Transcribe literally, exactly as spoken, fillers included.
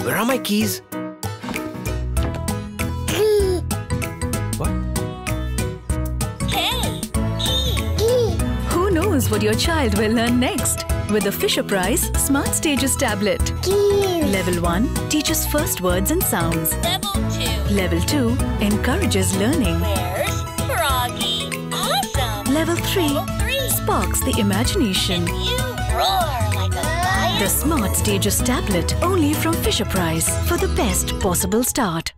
Where are my keys? What? K E. Who knows what your child will learn next? With the Fisher-Price Smart Stages tablet. Keys. Level one teaches first words and sounds. Level two. Level two encourages learning. Where's Froggy? Awesome. Level three Level three. sparks the imagination. You roar like a lion. The Smart Stages tablet, only from Fisher-Price, for the best possible start.